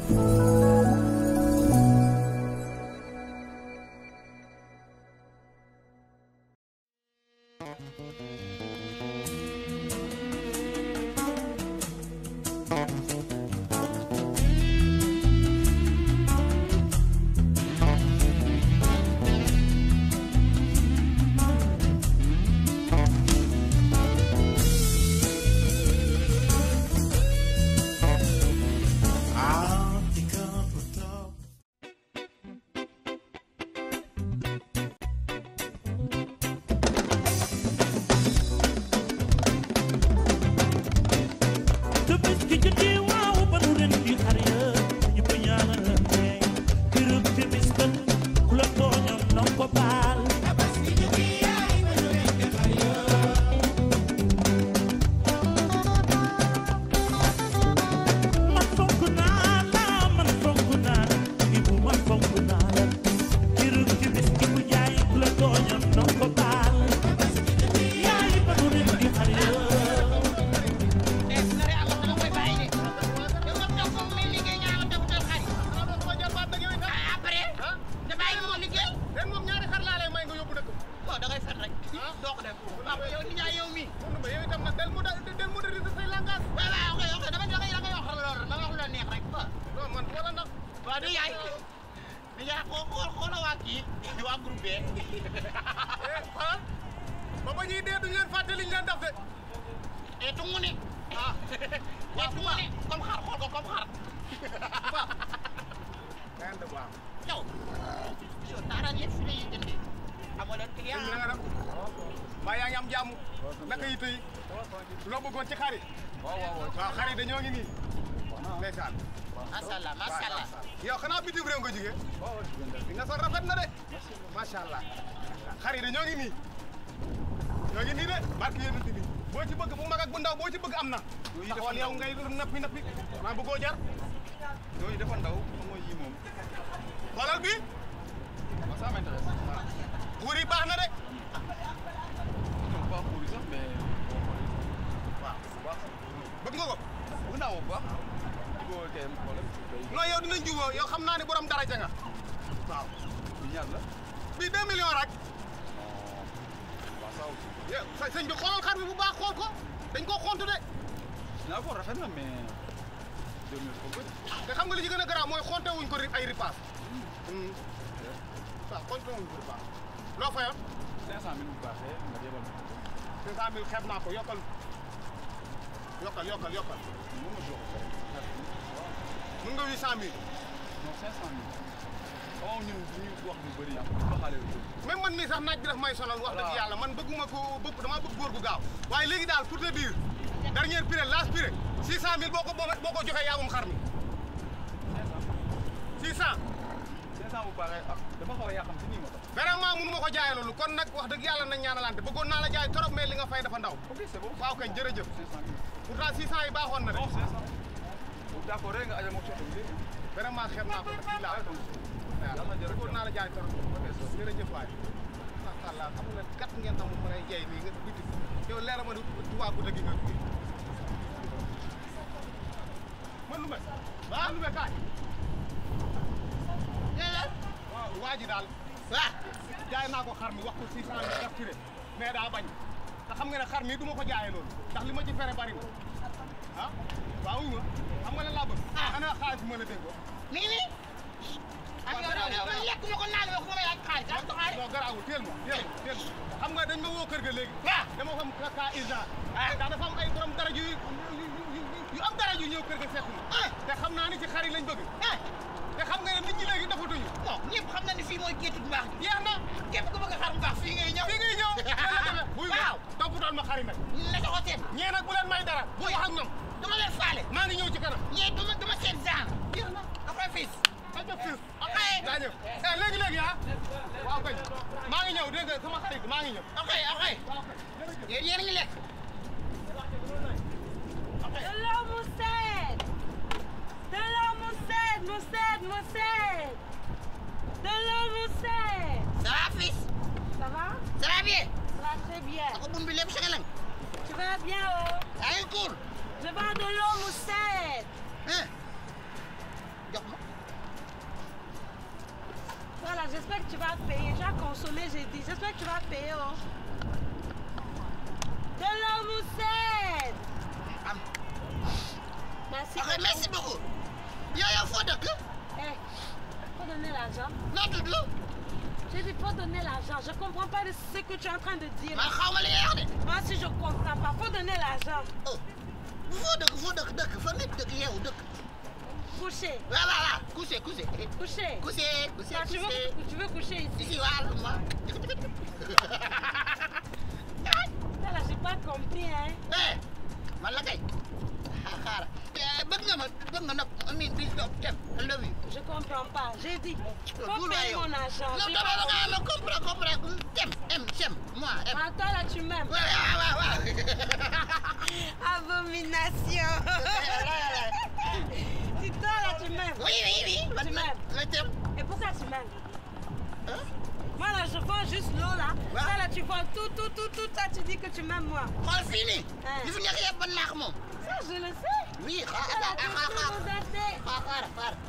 même man mii sax naaj bi daf may sonal wax dëgg yàlla man bëgguma ko dama bëgg góor gu gaaw waaye léegi daal pour te dire dernière prix last prix 600000 boo ko joxee yaa moom xar mi 600 bu baaxee dama xaw a yàqam si nii ma tax vraiment mënu ma ko jaay loolu kon nag wax dëgg yàlla nañ ñaanalante bëggoon naa la jaay trop mais li nga fay dafa ndaw ok c'est bon waaw kañ jërëjëf pourtant 600 yi baaxoon na de 500 d'accord rek nga aja mo soto bi vraiment xeeb naa ko daf la bëggoon naa la jaay trop jërëjëf waay mashallah xam nga kat ngeen tax mu mën a jaay nii nga biti yow leer ma waa ko dëgg nga man lu mel waaw lu mel kaay waaw waa ji daal waaw jaay naa ko xar mi wax ko 600 def ci mais daa bañ te xam nga ne xar mi du ma ko jaayee loolu ndax li ma ci fere bari na ah waaw nga xam nga lan laa bëgg ana xaalis bi ma la dégg ko mi ngi nii lekk ma ko naan wax ma laaj xaalis non garaawul teel ma xam nga dañ ma woo kër ga léegi dama fa am cas urgent ndax dafa am ay borom dara yu am dara yu ñëw kër ga seetlu te xam naa ni ci xar yi lañ bëgg te xam nga ne nit ñi léegi dafatuñu bon ñëpp xam na ni fii mooy géttu bu baax gi yeex na képp ku bëgg a xar bu baax fii ngay ñëw buy toppatoon ma xari nag na sa ko seet ñee nag bu leen may dara bu wax ak ñoom dama leen faale maa ngi ñëw ci kanam ñee dama seet genre yeex na après fils ok daa ñëw léegi waaw kay maa ngi ñëw dégg nga sama xarit maa ngi ñëw ok yéen a ngi lekk de l'eau moussette de l'eau moussette de l'eau moussette ça va fils ça va bien ça va très bien ako bun bi lépp sa lang tu vas bien oh yaa ngi cool je vends de l'eau moussette jox j'espère que tu vas payer. Tu as consommé, j'ai dit. J'espère que tu vas payer. Oh. De la moussette. Merci. Ok, merci beaucoup. Yo, faut de que? Eh, faut donner l'argent. Non, tout le J'ai dit, faut donner l'argent. Je comprends pas de ce que tu es en train de dire. Ma xaw ma li ngay wax de. Moi, si je comprends pas, faut donner l'argent. Oh, foo dëkk fa nit dëkk yeewu dëkk. Coucher. Voilà, coucher. Coucher. Coucher. Ah, tu veux coucher ici? Ici, voilà, moi. Ça là, j'ai pas compris, hein. Eh, man la kay. Xaaral. Bëgg nga nag min bis do dem. I love you. Je comprends pas. J'ai dit, faut Tout payer là, mon argent. non, J'ai dama pas la compris. nga comprends. J'aime, moi, aime. Ah, toi là, tu m'aimes. Ouais. Abomination. Si toi là, tu m'aimes. Oui. Tu m'aimes. Je t'aime. Et pourquoi tu m'aimes? Hein? Moi là, je vends juste l'eau là. Ouais. Ça là, tu vends tout. Ça, tu dis que tu m'aimes moi. Xool fii nii. Hein. li fi nekk yëpp ban naax moom. Ça, je le sais. Oui, Ça là, tu es trop moderne. xaar.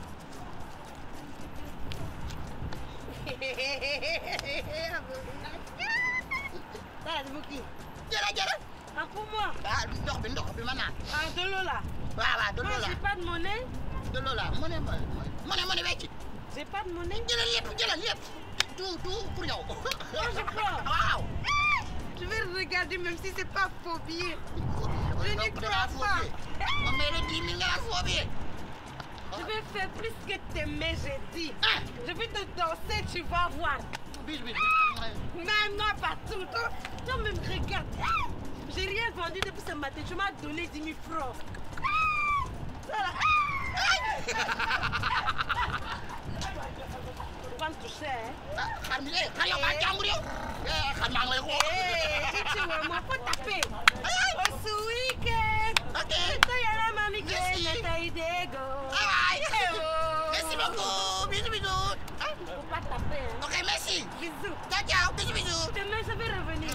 Ça là, c'est pour qui? Jërëjëf. Ah, pour moi. Ah, ndox bi ma naan. Ah, de l'eau là. waaw de Moi, l'eau la j'ai pas de monnaie. de l'eau la mu ne wecc. J'ai pas de monnaie. jëlal lépp tout pour yow. Moi, je prends. waaw. Je vais regarder même si c'est pas faux billet. Je n'y Donc, crois pas. On met le 10 000 nga naan foo bi. Je vais faire plus que t'aimer, j'ai dit. Ah, Je vais te danser, tu vas voir. bis. Même moi partout. Toi même regarde. J'ai rien vendu depuis ce matin. Tu m'as donné 10 000 francs. Voilà. Tu vas me toucher, hein? xar yow baa jàmbur yow. xar maa ngi lay xool. Si tu veux, moi, faut taper. Au ce week-end. Ok. Soyala mami que Merci. me ta idego. Aïe. Eh oh. Merci beaucoup. Bisous. Faut pas taper, hein? Ok, merci. Bisous. Ciao. Bisous. Demain, je vais revenir.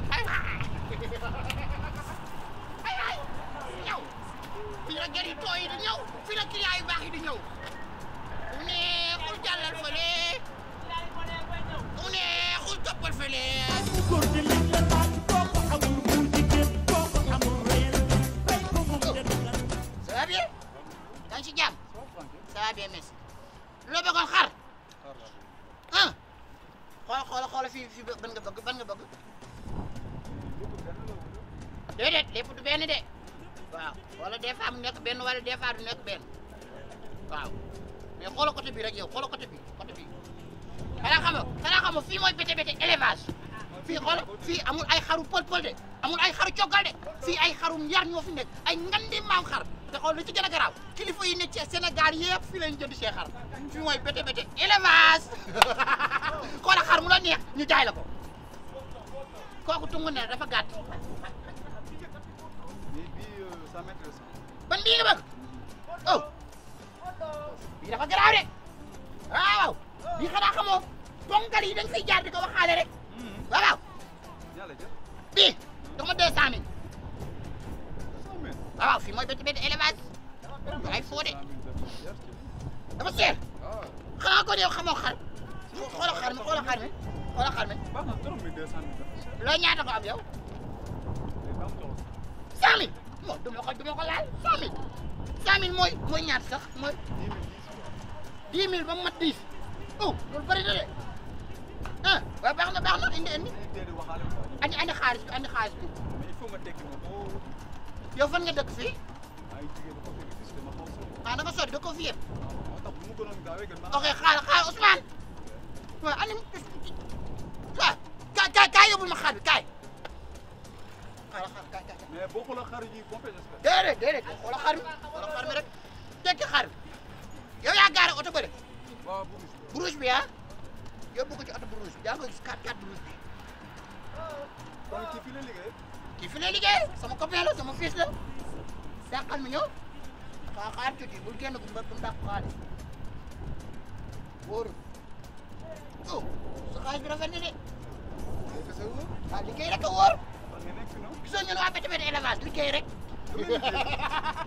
ay ñëw fii la gër yi tooy yi di ñëw fii la client yu baax yi di ñëw mu neexul jàllal fële mu neexul toppal fële. Ça va bien? yaa ngi ci jàmm? Ça va bien merci. loo bëggoon xar? ah xool fii ban nga bëgg. déedéet lépp du benn de waaw wala des fois mu nekk benn wala des fois du nekk benn waaw mais xoolal côté bi rek yow xoolal côté bi xanaa xam nga fii mooy bété élevage fii xoolal fii amul ay xaru pël de amul ay xaru coggal de fii ay xarum yar ñoo fi nekk ay ngandi maam xar te xool lu ci gën a garaaw kilifa yi nekk ci Sénégal yëpp fii lañ jënd see xar fii mooy bété élevage xoolal xar mu la neex ñu jaay la ko kooku tungu ne dafa gàtt. Ça m'intéresse. ban bii nga bëgg oh bii dafa garaaw de waaw bii xanaa xamoo ponkal yi dañ fay jaar di ko waxaale rek waaw bii dox ma 200 000 waaw fii mooy bété élevage ay foo de dafa seer xanaa ko yow xamoo xar xoolal xar mi Baax na trop mais 200 000. loo ñaata ko am yow 100 000 bon du ma ko laal 100 000 mooy ñaata sax mooy 10 000 ba mu mat 10 oh loolu bëri na de ah waaw baax na indi andi xaalis bi Mais il faut nga tekki ma ko. yow fan nga dëkk fii Maa ngi jigéen ba ko fekk fii ma xaw so. ah da nga sori da ko fi yëpp Moo tax bu mu gënoon gaawee gën ma. ok xaar Ousmane waaw andi kaay yóbbul ma xaar bi kaay Mais boo xoolee xar yi pompé j'espère. déedéet xoolal xar mi rek tekki xar bi yow yaa gaare oto bële Waaw bu rouge bi ah yóbbu ko ci oto bu rouge bi yaa ngi koy gis 4x4 bu rouge bi kon kii fii la liggéey. kii fi lay liggéey sama copain la sama fils la dàqal mi ñëw xaar tuuti bul génn bu mu dàq xaale wóorul oh sa xaalis bi rafet na de waaw liggéey rek a wóor Fan nga nekk fi noonu. gisoo ñun waa bété élevage liggéey rek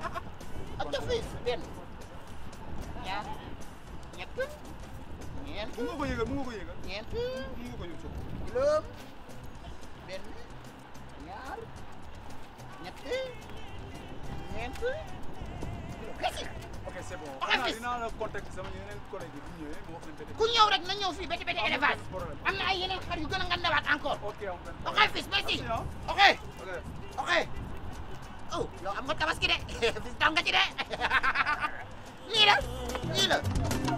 ak ta fils benn ñaar ñett ñeent mu nga ko yëgal ñeent mu nga ko yëg suuf juróom benn ñaar ñett ñeent kasi ok c'est bon. Ok, fils. dinaa la contacter sama yeneen collègue yi bu ñëwee mu wax leen benn. ku ñëw rek na ñëw fii beti élevage am na ay yeneen xar yu gën a ngandawaat encore ok am benn. ok fils merci Merci, hein. ok ok. ok oh yow am nga tabaski de fils daw nga ci de nii la nii la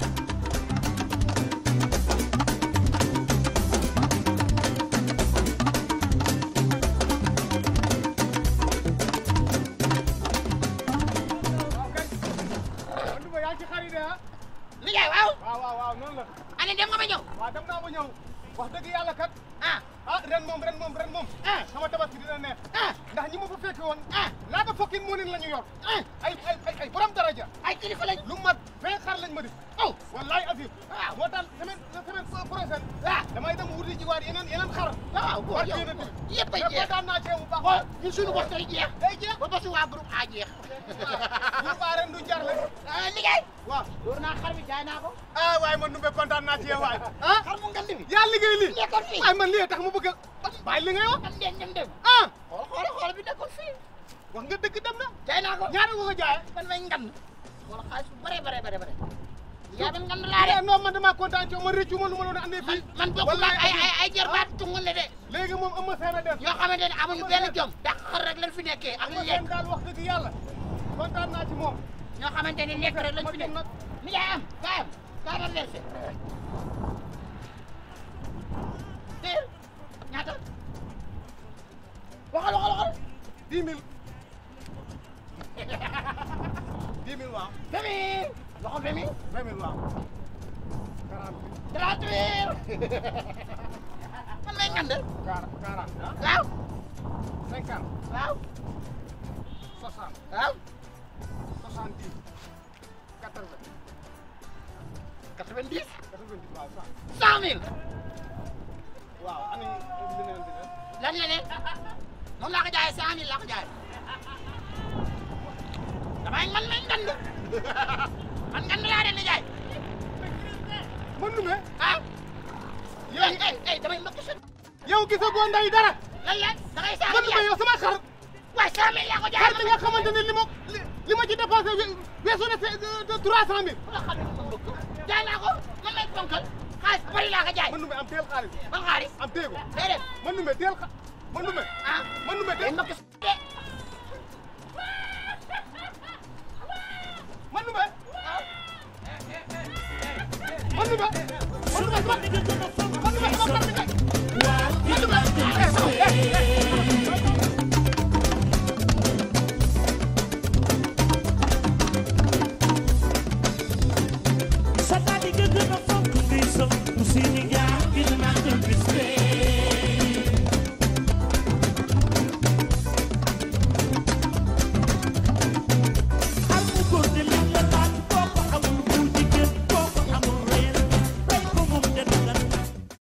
yaa ci xarit ah nijaay waaw waaw noonu la ane dem nga ba ñëw waaw dem naa ba ñëw wax dëgg yàlla kat ren moom sama tabaski dina neex ndax ñi ma fa fekk woon laata fokkin moo nin la ñu yor ay borom daraja ay kilifa lañ lu mat 20 xar lañ ma def oh wallaay asib waaw moo tax semaine prochaine damay dem wuti ji waat yeneen xar waaw war yow génn yëpp ay mais jeex kontaan naa ci bu baax xool ñun suñu bos day jeex day jeex ba bosu waa groupe A jeex ñu baa ren du jar la liggéey waaw door naa xar bi jaay naa ko waaye man numbe kontaan naa ci yow waay xar mu ngand bi yaa liggéey lii nekkoon fii waaye man lii tax mu bëgg a bàyyi li ngay wax am dem xool bi nekkoon fii wax nga dëgg dem na jaay naa ko ñaata nga ko jaayee man may ngand wala xaalis bu bare yaa ben ngand laa de non man damaa kontaan ci ma rëccu ma nu ma doon andee fii man bokkul ak ay jarbaat tungal de léegi moom am ma seen a def yoo xamante ne amuñu benn jom ndax xar rek lañ fi nekkee ak ma lekk seen daal wax dëgg yàlla kontaan naa ci moom ñoo xamante ne lekk rek lañ fi nekk mi jaay am kaayam kaayam versé teel ñaata waxal 10 000 10 000 waaw femi waxal femi 20 000 waaw 30 man may ngand 40 waaw 50 waaw 60 waaw 70 80 90 90 waaw 100 000 waaw ani leneen bi lan leneen moom laa ko jaayee 100 000 laa ko jaayee damay man may ngand man ngand laa de ni jaay man nu me yow damay mbokk sa yow gisagoo nday dara lan la da ngay saa man nu me yow sama xar waaye 100 000 laa ko jaayee xar bi nga xamante ne li ma ci dépensé weesu na 300 000 wala xam ne mbokk jaay naa ko man may ponkal xaalis bari laa ko jaay man nu me am teel xaalis ban xaalis am teego déedéet man nu me teel man nu me man nu me day teel mbokk de man nu me man nu me man nu me man nu me